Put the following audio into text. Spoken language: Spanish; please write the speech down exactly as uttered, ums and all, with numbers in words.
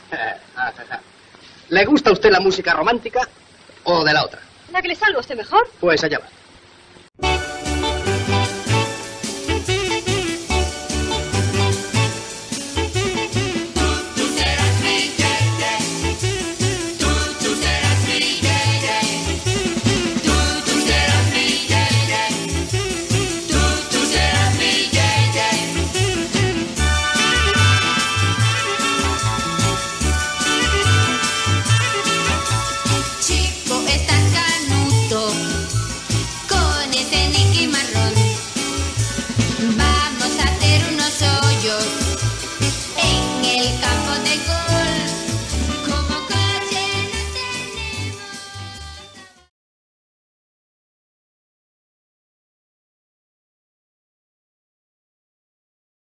¿Le gusta a usted la música romántica o de la otra? ¿La que le salga a usted mejor? Pues allá va.